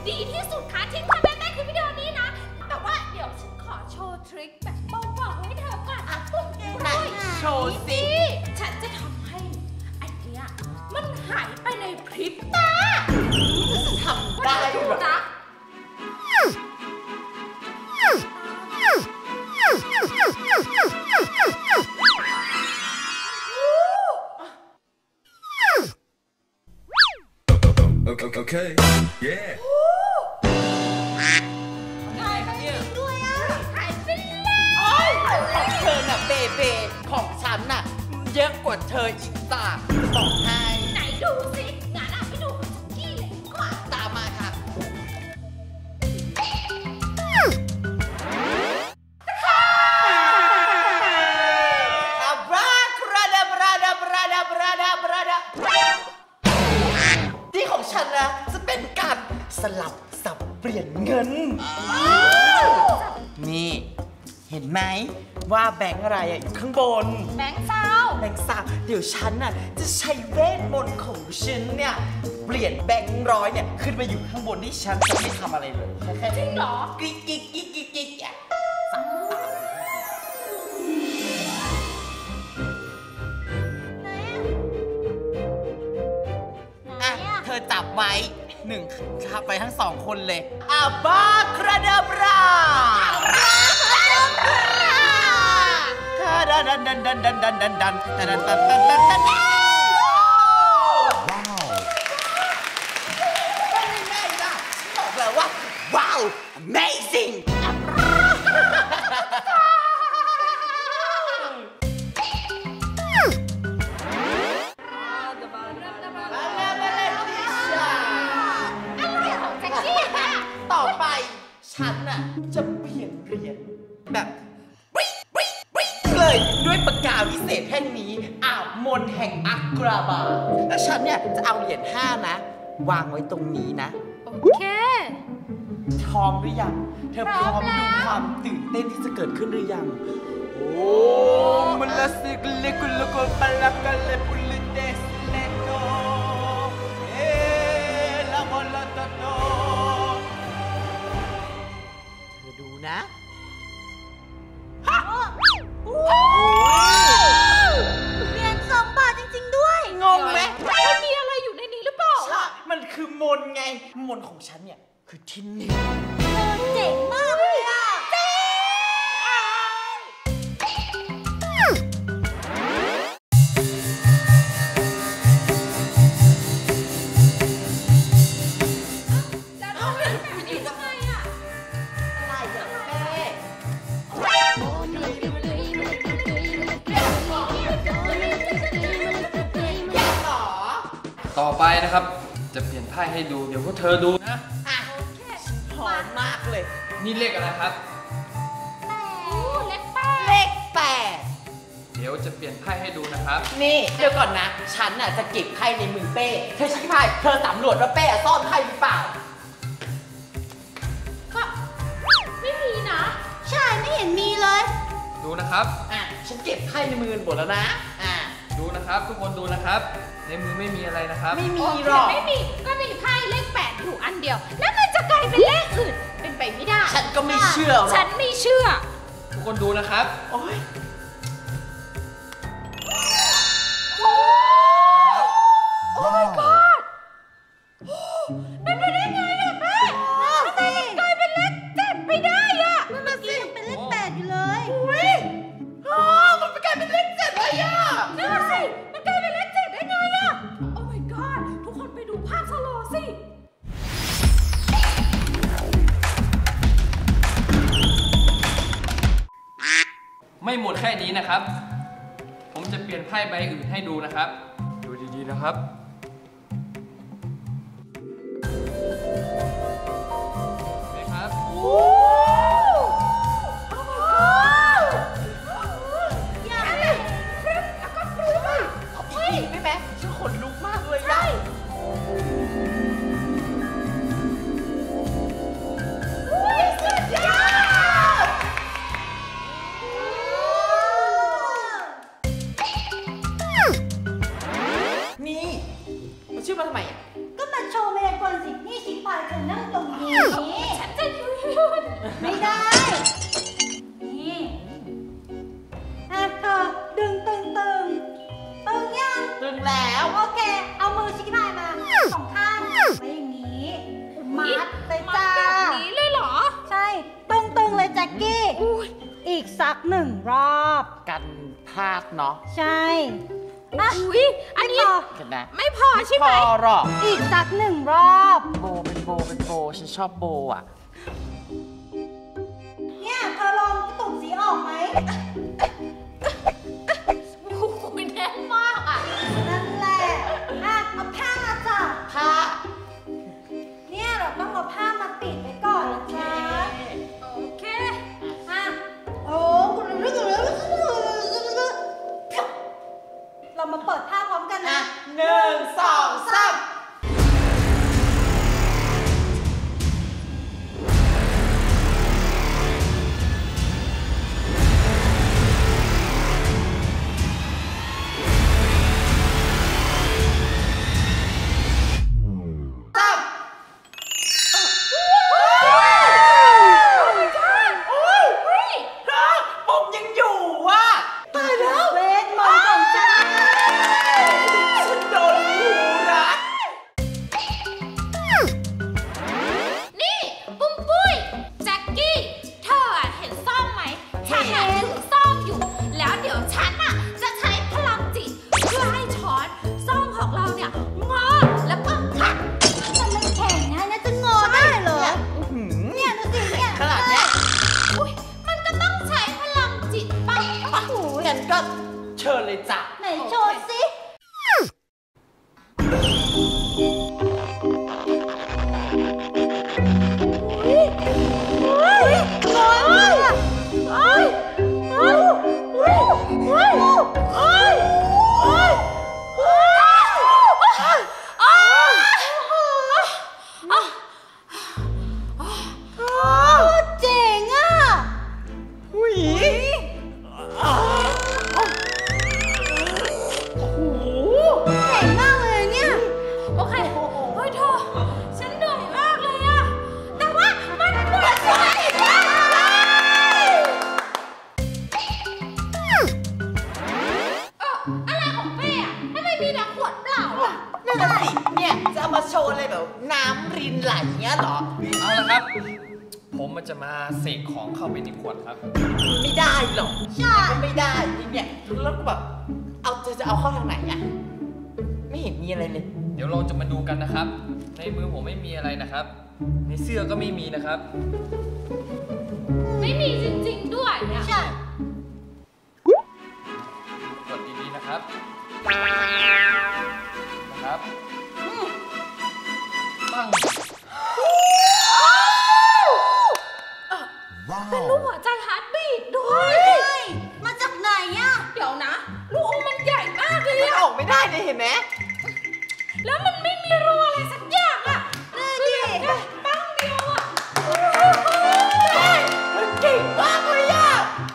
ดีที่สุดค่ะที่ทำได้คือวิดีโอนี้นะแต่ว่าเดี๋ยวฉันขอโชว์ทริคแบบเบาๆให้เธอก่อนไหนโชว์สิฉันจะทำให้อันเนี้ยมันหายไปในพริบตาทำได้หรอ Okay. Yeah. หายไปจริงด้วยอ่ะหายไปแล้วของเธอน่ะเบเบของฉันน่ะเยอะกว่าเธออีกตาบอกให้ไหนดูสิงั้นไปดูของฉันกี้เลยดีกว่าตามมาค่ะที่ของฉันนะจะเป็นการสลับสับเปลี่ยนเงินนี่เห็นไหมว่าแบงค์อะไรอยู่ข้างบนแบงค์ซาวเดี๋ยวฉันน่ะจะใช้เวทมนต์ของฉันเนี่ยเปลี่ยนแบงค์ร้อยเนี่ยขึ้นมาอยู่ข้างบนที่ฉันจะไม่ทำอะไรเลยจริงเหรอกิ๊กกิ๊กกิ๊กกิ๊กกิ๊กเธอจับไว้1ขับไปทั้ง2คนเลยอาบาคราดาบราดันดันดันดันดันดันดันดันดันดันดันดันดันว้าวเป็นยังไงล่ะบอกเลยว่าว้าว amazingต่อไปฉันน่ะจะเปลี่ยนเหรียญแบบเลยด้วยปากกาวิเศษแท่งนี้มนต์แห่งอักราบาแล้วฉันเนี่ยจะเอาเหรียญ5นะวางไว้ตรงนี้นะโอเคพร้อมหรือยังเธอพร้อมดูความตื่นเต้นที่จะเกิดขึ้นหรือยังโอ้มันละสิกเลกุลโกปลักเลปุลิเตสเลโตลาบอลตโตเธอดูนะเหรียญ2 บาทจริงๆด้วยงงไหมมันมีอะไรอยู่ในนี้หรือเปล่ามันคือมนต์ไงมนต์ของฉันเนี่ยคือที่นี่เจ๋งมากเลยอ่ะต่อไปนะครับจะเปลี่ยนไพ่ให้ดูเดี๋ยวพวกเธอดูนะหอมมากเลยนี่เลขอะไรครับเลข 8 เดี๋ยวจะเปลี่ยนไพ่ให้ดูนะครับนี่เดี๋ยวก่อนนะฉันน่ะจะเก็บไพ่ในมือเป้เธอใช้ไพ่เธอสำรวจว่าเป้ซ่อนไพ่หรือเปล่าก็ไม่มีนะใช่ไม่เห็นมีเลยดูนะครับฉันเก็บไพ่ในมือหมดแล้วนะดูนะครับทุกคนดูนะครับในมือไม่มีอะไรนะครับไม่มีหรอกไม่มีก็มีไพ่เลข 8อยู่อันเดียวแล้วมันจะกลายเป็นเลขอื่นเป็นไปไม่ได้ฉันก็ไม่เชื่อฉันไม่เชื่อทุกคนดูนะครับโอ้ยโอ้ my god เป็นไปได้ไงอะแม่ทำไมมันกลายเป็นเลข 7ไปได้อะเมื่อกี้ยังเป็นเลข 8อยู่เลยอุ้ยมันกลายเป็นเลข 7เลยอะนั่นสิมันกลายเป็นเลข 7ได้ไงอะโอ้ my god ทุกคนไปดูภาพสโลว์สิไม่หมดแค่นี้นะครับผมจะเปลี่ยนไพ่ใบอื่นให้ดูนะครับดูดีๆนะครับนี่ครับอย่าเลยฟรึ๊บแล้วก็ฟรึ๊บอ่ะเฮ้ยไม่แม้ฉันขนลุกมากเลยใช่สุดยอดนี่มาชื่อมาทำไมอ่ะก็มาโชว์มายากลสินี่ชิปายเธอนั่งตรงนี้ฉันจะยืนไม่ได้นี่เธอดึงตึงยังตึงแล้วโอเคเอามือชี้พายมาสองข้างไว้อย่างนี้มัดเลยจ้าแบบนี้เลยเหรอใช่ตึงเลยแจ็คกี้อีกสัก1 รอบกันพลาดเนาะใช่อันนี้ไม่พอใช่ไหมพอหรอกอีกสัก1 รอบโบเป็นโบฉันชอบโบอ่ะเนี่ยเธอลองกระตุกสีออกไหมคุณแน่นมากอ่ะนั่นแหละเอาผ้ามาจ้ะผ้าเนี่ยเราต้องเอาผ้ามาปิดไว้ก่อนนะจ๊ะโอเคโอ้เรามาเปิดผ้าพร้อมกันนะ 1 2 3เชิญเลยจ้ะไหนโชว์สิเจ๋งอ่ะมาโชว์อะไรแบบน้ำรินไหลเงี้ยเหรอเอาละครับผมมันจะมาเสกของเข้าไปในขวดครับไม่ได้หรอกใช่ไม่ได้เนี่ยแล้วก็แบบจะเอาเข้าทางไหนอ่ะไม่เห็นมีอะไรเลยเดี๋ยวเราจะมาดูกันนะครับในมือผมไม่มีอะไรนะครับในเสื้อก็ไม่มีนะครับไม่มีจริงๆด้วยใช่กดดีๆนะครับเป็นรูปหัวใจฮาร์ดบีทด้วยมาจากไหนอ่ะเดี๋ยวนะลูกอมมันใหญ่มากเลยอะออกไม่ได้เลยเห็นไหมแล้วมันไม่มีรูอะไรสักอย่างอ่ะนี่ตั้งเดียวอ่ะมันเก่งมากเลยอ่ะ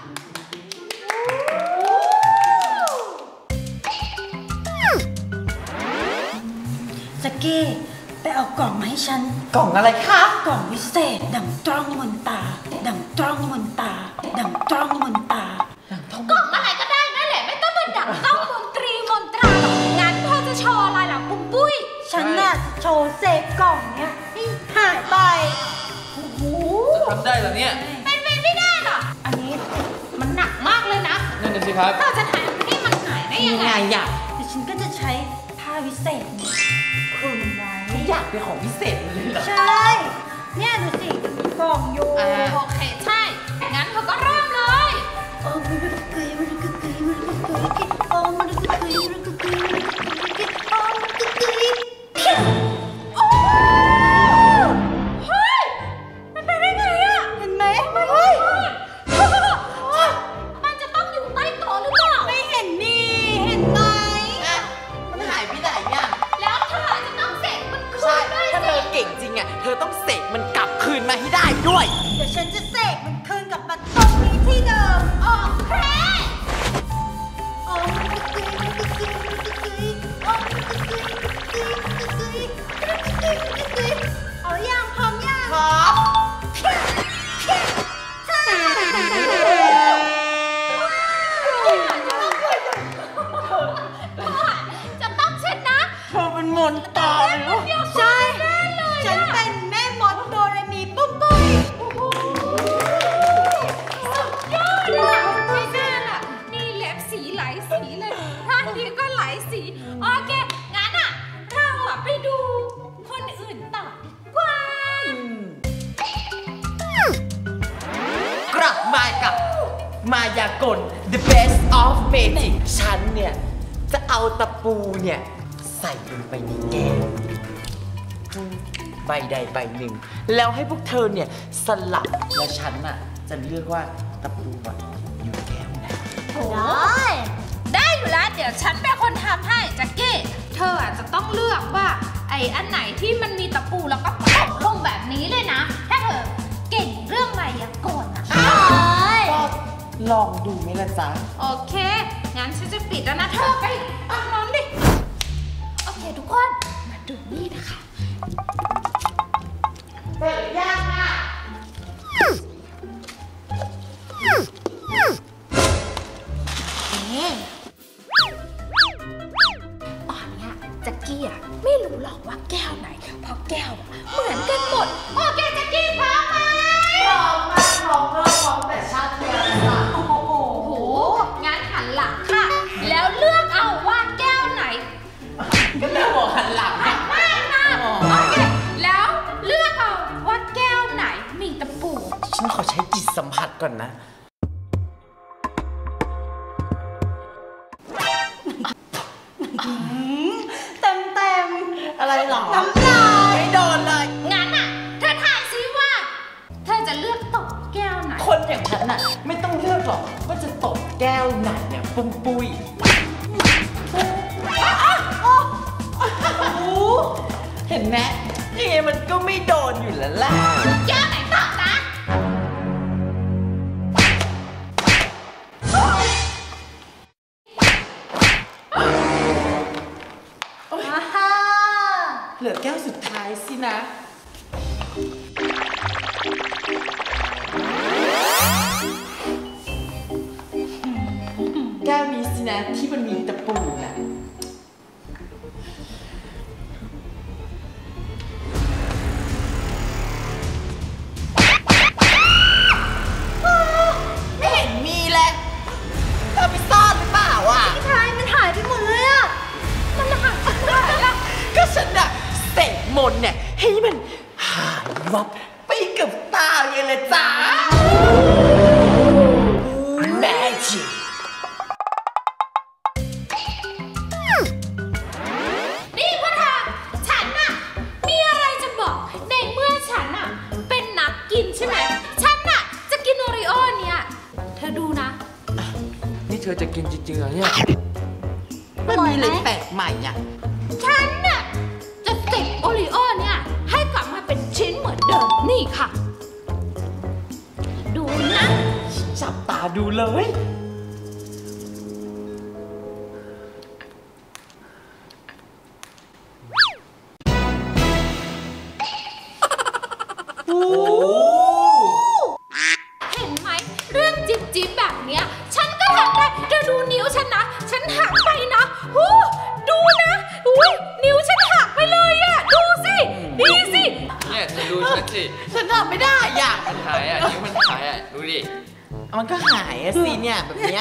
สกี้ไปเอากล่องมาให้ฉันกล่องอะไรคะกล่องวิเศษดั่งตร้องมนตาดั่งตร้องมนตาดั่งตร้องมนตากล่องอะไรก็ได้นั่นแหละไม่ต้องมาดั่งต้องมนตรีมนตราหรอกงั้นเธอจะโชว์อะไรล่ะปุ้มปุ้ยฉันน่ะโชว์เศษกล่องเนี้ยให้หายไปโอ้โหจะทำได้เหรอเนี่ยเป็นไปไม่ได้หรอกอันนี้มันหนักมากเลยนะนั่นน่ะสิครับเราจะทำให้มันหายได้ยังไงอ่ะแต่ฉันก็จะใช้ผ้าวิเศษคลุมไว้อยากเป็นของพิเศษเลยเหรอใช่เนี่ยดูสิกล่องอยู่โอเคใช่งั้นเขาก็เริ่มเลยโอ้มันก็เกยมันก็เกยมันก็เกยโอ้มันก็เกยมันก็เกยมันก็เกยโอ้มันก็เกยโอ้เฮ้ยมันไปได้ไงอะเห็นไหมเฮ้ยมันจะต้องอยู่ใต้โต๊ะหรือเปล่าไม่เห็นนี่เห็นไหมมันหายไปไหนอ่ะแล้วเธอจะต้องเสกมันคืนด้วยสิถ้าเธอเก่งจริงอ่ะเธอต้องเสกมันกลับคืนมาให้ได้ด้วยเดี๋ยวฉันจะเสกมันคืนกลับมาตรงนี้ที่เดิมโอเคโอ้มันก็เกยมันก็เกยมันก็เกยโอ้มันก็เกยมันก็เกยมันก็เกยมันก็เกยเอายังพร้อมยังพร้อลูกใช่ ฉันเป็นแม่มดโดเรมีปุ้มปุ้ยสุดยอดอะไม่น่าล่ะนี่เล็บสีไหลสีเลยท่านี้ก็ไหลสีโอเคงั้นอะเราอะไปดูคนอื่นต่อดีกว่ากลับมากับมายากล The Best of Magic ฉันเนี่ย จะเอาตะปูเนี่ย ใส่ลงไปในแก้วใบใดใบหนึ่ง แล้วให้พวกเธอเนี่ย สลับแล้วฉันน่ะ จะเลือกว่าตะปูอะอยู่แก้วไหนได้อยู่แล้วเดี๋ยวฉันเป็นคนทำให้แจ็คกี้เธออาจจะต้องเลือกว่าไอ้อันไหนที่มันมีตะปูแล้วก็ตบลงแบบนี้เลยนะถ้าเธอเก่งเรื่องมายากลนะก็ลองดูไหมล่ะจ๊ะโอเคงั้นฉันจะปิดแล้วนะเธอไปเอานอนดิโอเคทุกคนมาดูนี่นะคะเสร็จยังอ่ะตอนเนี้ยแจ็คกี้อะไม่รู้หรอกว่าแก้วไหนเพราะแก้วอะเหมือนกันหมดโอเคแจ็คกี้พร้อมไหมพร้อมมากพร้อมมากพร้อมแต่ชาติเดียวจ้ะโอ้โหงั้นหันหลังค่ะ แล้วเลือกเอาว่าแก้วไหนก็เลือกบอกหันหลังหันหน้ามาโอเคแล้วเลือกเอาว่าแก้วไหนมีตะปูฉันขอใช้จิตสัมผัสก่อนนะเต็มอะไรหรอน้ำลายไม่โดนเลยงั้นอ่ะเธอทายซิว่าเธอจะเลือกตกแก้วไหนคนอย่างฉันน่ะ ไม่ต้องเลือกหรอกว่าจะตกแก้วไหนเนี่ยปุ้มปุ้ยเห็นไหมยังไงมันก็ไม่โดนอยู่แล้วล่ะแก้วไหนตอบนะเหลือแก้วสุดท้ายสินะ แก้วนี้สินะที่มันมีตะปูน่ะ ไม่เห็นมีเลยเธอไปซ่อนหรือเปล่าอ่ะทายมันหายไปหมดเลยอะมันหายไปไหนล่ะก็ฉันอะเสกมนต์เนี่ยให้มันหายวับไปกับตาอย่างเลยจ้าแมจิกนี่พ่อทาฉันน่ะมีอะไรจะบอกในเมื่อฉันน่ะเป็นนักกินใช่ไหมฉันน่ะจะกินโอริโอเนี่ยเธอดูนะนี่เธอจะกินจริงๆเหรอเนี่ยมันมีอะไรแปลกใหม่อ่ะฉันน่ะจะติดโอริโอเนี่ยให้กลับมาเป็นชิ้นเหมือนเดิมนี่ค่ะ ดูนะจับตาดูเลยโอ้เห็นไหมเรื่องจิ๊บจิ๊บแบบเนี้ยฉันก็ทำได้เธอดูนิ้วฉันนะ ฉันหักไปนะหูดูนะอุ้ยนิ้วฉันหักไปเลยอะดูสิดีสิเนี่ยเธอดูฉันสิฉันทำไม่ได้อ่ะมันหายอ่ะนิ้วมันหายอ่ะ ดูดิมันก็หายอะสิเนี่ยแบบเนี้ย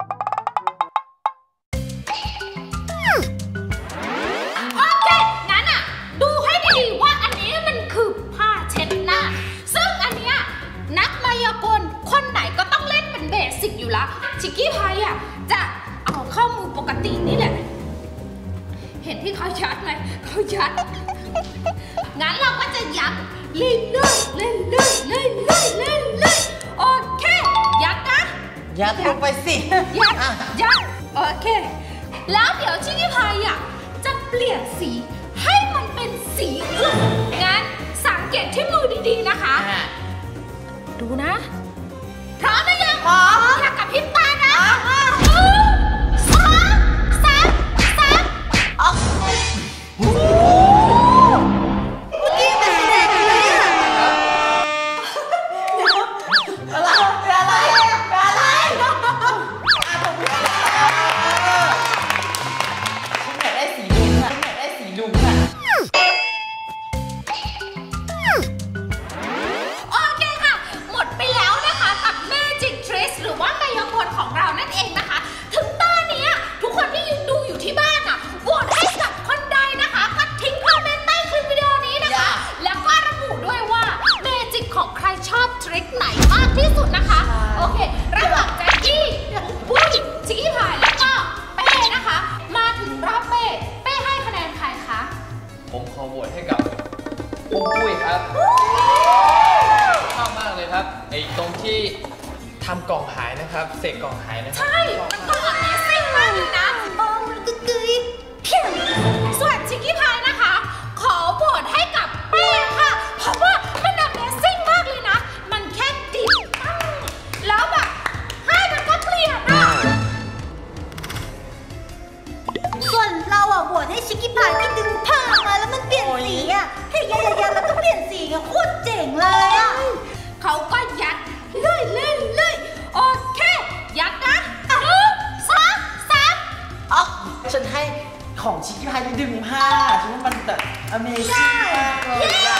โอเคงั้นอะดูให้ดีๆว่าอันนี้มันคือผ้าเช็ดหน้า ซึ่งอันเนี้ยนักมายากลคนไหนก็ต้องเล่นเป็นเบสิกอยู่แล้วชิคกี้พายอะจะเอาเข้ามือปกตินี่แหละ เห็นที่เขายัดไหมเขายัด งั้นเราก็จะยัดเรื่อยๆเรื่อยๆเรื่อยๆเรื่อยๆโอเค ยัดนะยัดลงไปสิยัดอ่ะยัดโอเค แล้วเดี๋ยวชิคกี้พายอ่ะจะเปลี่ยนสีให้มันเป็นสีอื่นงั้นสังเกตที่มือดีๆนะคะ ดูนะ พร้อมหรือยังพร้อมอยากกับพริบตานะ1 2 3 3 ฉันอยากได้สีลุงค่ะกับปุ้มปุ้ยครับชอบมากเลยครับไอ้ตรงที่ทำกล่องหายนะครับเสกกล่องหายนะครับใช่มันก็ Amazing มากเลยนะมันกึ๊ยเพียงส่วนชิคกี้พายนะคะ ขอโหวตให้กับแป้งค่ะ เพราะว่ามัน Amazing มากเลยนะ มันแค่ดิบแล้วแบบให้มันก็เปลี่ยนอ่ะส่วนเราอ่ะโหวตให้ชิคกี้พายที่ดึงผ้ามาแล้วมันเปลี่ยนสีอ่ะให้ยันแล้วก็เปลี่ยนสีอ่ะโคตรเจ๋งเลยอ่ะเขาก็ยัดเลื่อยโอเค ยัดนะ1 2 3 อ๋อฉันให้ของชิคกี้พายที่ดึงผ้าฉันว่ามันแบบ Amazing มากเลย